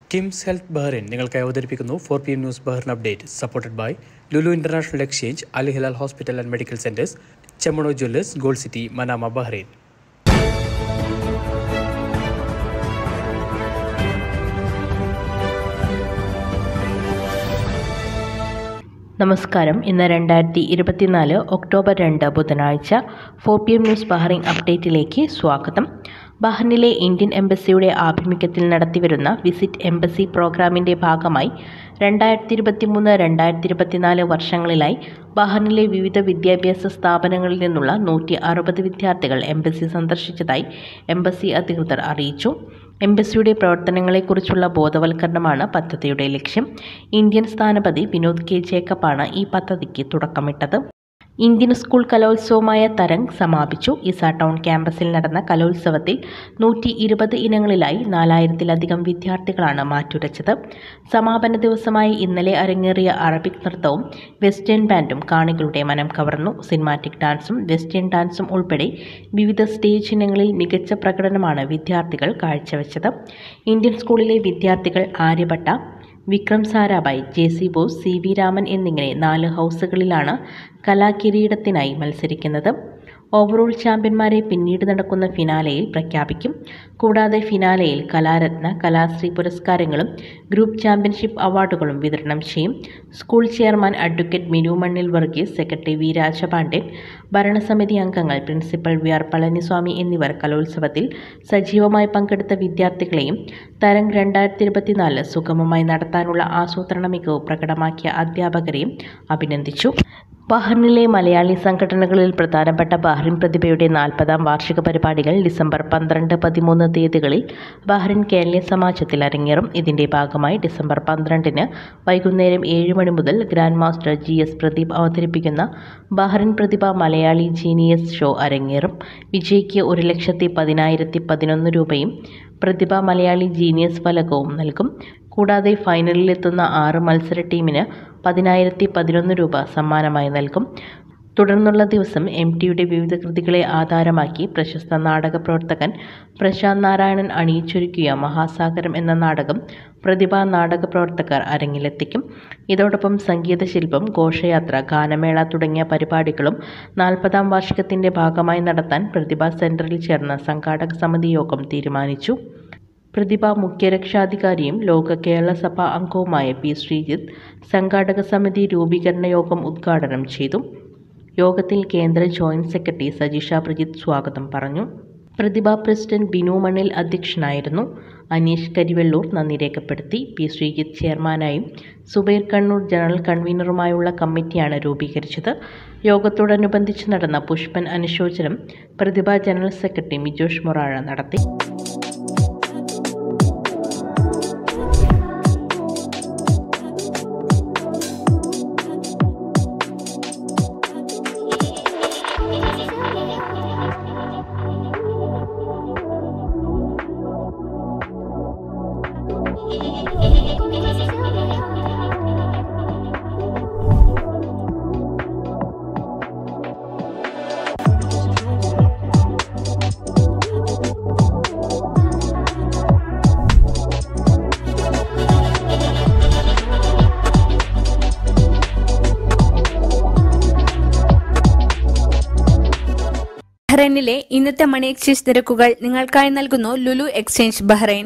KIMS health Bahrain നിങ്ങൾക്കായി അവതരിപ്പിക്കുന്നു 4 PM news Bahrain update supported by Lulu international exchange, Al Hilal hospital and medical centres, Chemmanur jewellers, gold city, Manama, Bahrain. നമസ്കാരം. ഇന്ന് 2024 October 2 ബുധനാഴ്ച 4 PM news Bahrain അപ്ഡേറ്റിലേക്ക് സ്വാഗതം. ബഹ്റിനിലെ Indian എംബസിയുടെ ആഭിമുഖ്യത്തിൽ നടത്തിവരുന്ന visit embassy പ്രോഗ്രാമിൻ്റെ ഭാഗമായി 2023-2024 വർഷങ്ങളിലായി ബഹ്റിനിലെ വിവിധ വിദ്യാഭ്യാസ സ്ഥാപനങ്ങളിൽ നിന്നുള്ള 160 വിദ്യാർത്ഥികൾ എംബസി സന്ദർശിച്ചതായി എംബസി അധികൃതർ അറിയിച്ചു. എംബസിയുടെ പ്രവർത്തനങ്ങളെക്കുറിച്ചുള്ള ബോധവൽക്കരണമാണ് പദ്ധതിയുടെ ലക്ഷ്യം. ഇന്ത്യൻ സ്ഥാനപതി വിനോദ് കെ ജേക്കബാണ് ഈ പദ്ധതിക്ക് തുടക്കമിട്ടത്. ഇന്ത്യൻ സ്കൂൾ കലോത്സവമായ തരംഗ് സമാപിച്ചു. ഇസ ടൗൺ ക്യാമ്പസിൽ നടന്ന കലോത്സവത്തിൽ 120 ഇനങ്ങളിലായി 4000-ലധികം വിദ്യാർത്ഥികളാണ് മാറ്റുരച്ചത്. സമാപന ദിവസമായ ഇന്നലെ അരങ്ങേറിയ അറബിക് നൃത്തവും വെസ്റ്റേൺ ബാൻഡും കാണികളുടെ മനം കവർന്നു. സിനിമാറ്റിക് ഡാൻസും വെസ്റ്റേൺ ഡാൻസും ഉൾപ്പെടെ വിവിധ സ്റ്റേജ് ഇനങ്ങളിൽ മികച്ച പ്രകടനമാണ് വിദ്യാർത്ഥികൾ കാഴ്ചവെച്ചത്. ഇന്ത്യൻ സ്കൂളിലെ വിദ്യാർത്ഥികൾ ആര്യഭട്ട, വിക്രം സാരാഭായ്, JC ബോസ്, CV രാമൻ എന്നിങ്ങനെ 4 ഹൗസുകളിലാണ് കലാകിരീടത്തിനായി മത്സരിക്കുന്നത്. ഓവറോൾ ചാമ്പ്യന്മാരെ പിന്നീട് നടക്കുന്ന ഫിനാലെയിൽ പ്രഖ്യാപിക്കും. കൂടാതെ ഫിനാലെയിൽ കലാരത്ന, കലാശ്രീ പുരസ്കാരങ്ങളും ഗ്രൂപ്പ് ചാമ്പ്യൻഷിപ്പ് അവാർഡുകളും വിതരണം ചെയ്യും. സ്കൂൾ ചെയർമാൻ അഡ്വക്കേറ്റ് മിനു മണ്ണിൽ വർഗീസ്, സെക്രട്ടറി വി രാജപാണ്ഡ്യൻ, ഭരണസമിതി അംഗങ്ങൾ, പ്രിൻസിപ്പൽ VR പളനിസ്വാമി എന്നിവർ കലോത്സവത്തിൽ സജീവമായി പങ്കെടുത്ത വിദ്യാർത്ഥികളെയും തരംഗ് 2024 സുഗമമായി നടത്താനുള്ള ആസൂത്രണ മികവ് പ്രകടമാക്കിയ അധ്യാപകരെയും അഭിനന്ദിച്ചു. ബഹ്റിനിലെ മലയാളി സംഘടനകളിൽ പ്രധാനപ്പെട്ട ബഹ്റിൻ പ്രതിഭയുടെ 40ാം വാർഷിക പരിപാടികൾ ഡിസംബർ 12-13 തീയതികളിൽ ബഹ്റിൻ കേരളീയ സമാജത്തിൽ അരങ്ങേറും. ഇതിന്റെ ഭാഗമായി ഡിസംബർ 12-ന് വൈകുന്നേരം 7 മണി മുതൽ ഗ്രാൻഡ് മാസ്റ്റർ GS പ്രദീപ് അവതരിപ്പിക്കുന്ന Bahrain Prathibha Malayali genius show അരങ്ങേറും. വിജയിക്ക് 1,10,11 രൂപയും പ്രതിഭ മലയാളി ജീനിയസ് ഫലകവും നൽകും. കൂടാതെ ഫൈനലിലെത്തുന്ന 6 മത്സര ടീമിന് 10,011 രൂപ സമ്മാനമായി നൽകും. തുടർന്നുള്ള ദിവസം MTയുടെ വിവിധ കൃതികളെ ആധാരമാക്കി പ്രശസ്ത നാടക പ്രവർത്തകൻ പ്രശാന്ത് നാരായണൻ അണിയിച്ചൊരുക്കിയ മഹാസാഗരം എന്ന നാടകം പ്രതിഭാ നാടക പ്രവർത്തകർ അരങ്ങിലെത്തിക്കും. ഇതോടൊപ്പം സംഗീതശില്പം, ഘോഷയാത്ര, ഗാനമേള തുടങ്ങിയ പരിപാടികളും 40ാം വാർഷികത്തിൻ്റെ ഭാഗമായി നടത്താൻ പ്രതിഭാ സെൻറ്ററിൽ ചേർന്ന സംഘാടക സമിതി യോഗം തീരുമാനിച്ചു. പ്രതിഭ മുഖ്യരക്ഷാധികാരിയും ലോക കേരള സഭാ അംഗവുമായ P. ശ്രീജിത്ത് സംഘാടക സമിതി രൂപീകരണ യോഗം ഉദ്ഘാടനം ചെയ്തു. യോഗത്തിൽ കേന്ദ്ര ജോയിന്റ് സെക്രട്ടറി സജിഷ പ്രജിത്ത് സ്വാഗതം പറഞ്ഞു. പ്രതിഭ പ്രസിഡന്റ് ബിനു മണ്ണിൽ അധ്യക്ഷനായിരുന്നു. അനീഷ് കരിവെള്ളൂർ നന്ദി രേഖപ്പെടുത്തി. P. ശ്രീജിത്ത് ചെയർമാനായും സുബൈർ കണ്ണൂർ ജനറൽ കൺവീനറുമായുള്ള കമ്മിറ്റിയാണ് രൂപീകരിച്ചത്. യോഗത്തോടനുബന്ധിച്ച് നടന്ന പുഷ്പൻ അനുശോചനം പ്രതിഭ ജനറൽ സെക്രട്ടറി മിജോഷ് മൊറാഴ നടത്തി. ബഹ്റൈനിലെ ഇന്നത്തെ മണി എക്സ്ചേഞ്ച് നിരക്കുകൾ നിങ്ങൾക്കായി നൽകുന്നു ലുലു എക്സ്ചേഞ്ച് ബഹ്റൈൻ.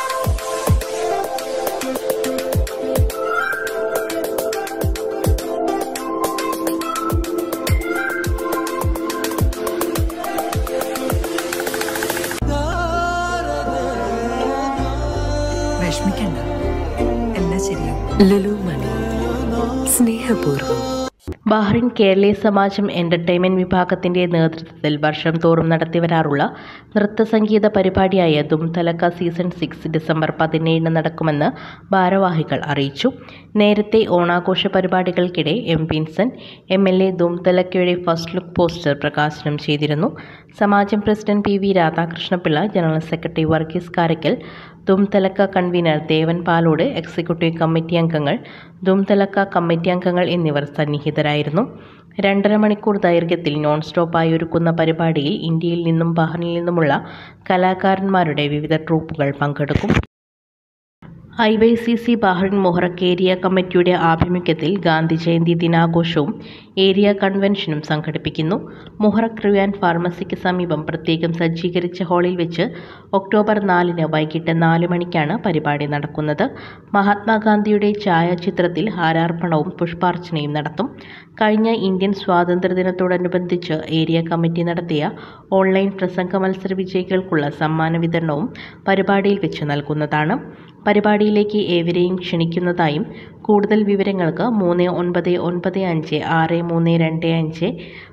വിഷമിക്കണ്ട, എല്ലാം ശരിയാവും. ലുലു മണി, സ്നേഹപൂർവ്വം. ബഹ്റിൻ കേരളീയ സമാജം എന്റർടൈൻമെന്റ് വിഭാഗത്തിന്റെ നേതൃത്വത്തിൽ വർഷം തോറും നടത്തിവരാറുള്ള നൃത്തസംഗീത പരിപാടിയായ ദും തലക്ക സീസൺ 6 ഡിസംബർ 17-ന് നടക്കുമെന്ന് ഭാരവാഹികൾ അറിയിച്ചു. നേരത്തെ ഓണാഘോഷ പരിപാടികൾക്കിടെ വിൻസെന്റ് MLA ദും തലക്കയുടെ ഫസ്റ്റ് ലുക്ക് പോസ്റ്റർ പ്രകാശനം ചെയ്തിരുന്നു. Samajam president PV Radhakrishnapillai, general secretary Varghese Karakkal, Dhum Thalakka convener Devan Palode, executive committee അംഗങ്ങൾ, ദും തലക്ക കമ്മിറ്റി അംഗങ്ങൾ എന്നിവർ സന്നിഹിതരായിരുന്നു. 2.5 മണിക്കൂർ ദൈർഘ്യത്തിൽ നോൺ സ്റ്റോപ്പായി ഒരുക്കുന്ന പരിപാടിയിൽ ഇന്ത്യയിൽ നിന്നും ബഹ്റിനിൽ നിന്നുമുള്ള കലാകാരന്മാരുടെ വിവിധ ട്രൂപ്പുകൾ പങ്കെടുക്കും. IYCC ബഹ്റിൻ മുഹറക്ക് ഏരിയ കമ്മിറ്റിയുടെ ആഭിമുഖ്യത്തിൽ ഗാന്ധി ജയന്തി ദിനാഘോഷവും ഏരിയ കൺവെൻഷനും സംഘടിപ്പിക്കുന്നു. മുഹറക്ക് റിവാൻ ഫാർമസിക്ക് സമീപം പ്രത്യേകം സജ്ജീകരിച്ച ഹാളിൽ വെച്ച് ഒക്ടോബർ 4 വൈകിട്ട് 4 മണിക്കാണ് പരിപാടി നടക്കുന്നത്. മഹാത്മാഗാന്ധിയുടെ ഛായാചിത്രത്തിൽ ഹാരാർപ്പണവും പുഷ്പാർച്ചനയും നടത്തും. കഴിഞ്ഞ ഇന്ത്യൻ സ്വാതന്ത്ര്യദിനത്തോടനുബന്ധിച്ച് ഏരിയ കമ്മിറ്റി നടത്തിയ ഓൺലൈൻ പ്രസംഗ മത്സര വിജയികൾക്കുള്ള സമ്മാന വിതരണവും പരിപാടിയിൽ വെച്ച് നൽകുന്നതാണ്. പരിപാടിയിലേക്ക് ഏവരെയും ക്ഷണിക്കുന്നതായും കൂടുതൽ വിവരങ്ങൾക്ക് 3995 6325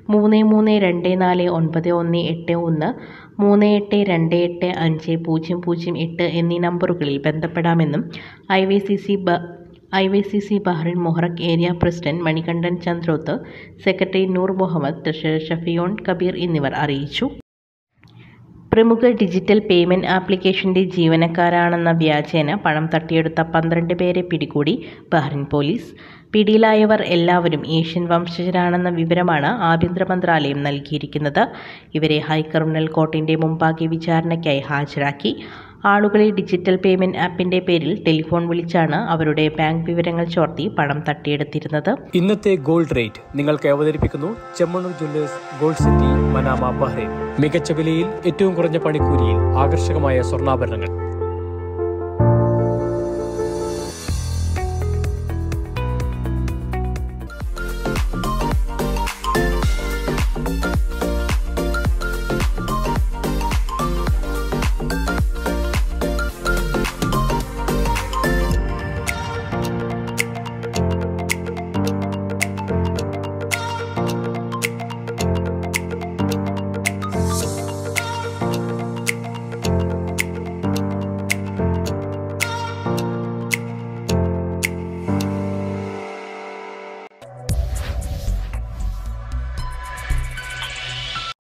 33249181 38285008 എന്നീ നമ്പറുകളിൽ ബന്ധപ്പെടാമെന്നും IYCC Bahrain Muharraq area president Manikandan Chandroth, secretary Noor Muhammad, treasurer Shafiyon Kabeer എന്നിവർ അറിയിച്ചു. പ്രമുഖ ഡിജിറ്റൽ പേയ്മെന്റ് ആപ്ലിക്കേഷന്റെ ജീവനക്കാരാണെന്ന വ്യാജേന പണം തട്ടിയെടുത്ത 12 പേരെ പിടികൂടി ബഹ്റിൻ പോലീസ്. പിടിയിലായവർ എല്ലാവരും ഏഷ്യൻ വംശജരാണെന്ന വിവരമാണ് ആഭ്യന്തര മന്ത്രാലയം നൽകിയിരിക്കുന്നത്. ഇവരെ ഹൈക്രിമിനൽ കോർട്ടിന്റെ മുമ്പാകെ വിചാരണയ്ക്കായി ഹാജരാക്കി. ആളുകളെ ഡിജിറ്റൽ പേയ്മെന്റ് ആപ്പിന്റെ പേരിൽ ടെലിഫോൺ വിളിച്ചാണ് അവരുടെ ബാങ്ക് വിവരങ്ങൾ ചോർത്തി പണം തട്ടിയെടുത്തിരുന്നത്. ഇന്നത്തെ ഗോൾഡ് റേറ്റ് നിങ്ങൾക്ക് അവതരിപ്പിക്കുന്നു Chemmanur jewellers, gold city, Manama, Bahrain. മികച്ച വിലയിൽ ഏറ്റവും കുറഞ്ഞ പണിക്കൂലിയിൽ ആകർഷകമായ സ്വർണ്ണാഭരണങ്ങൾ.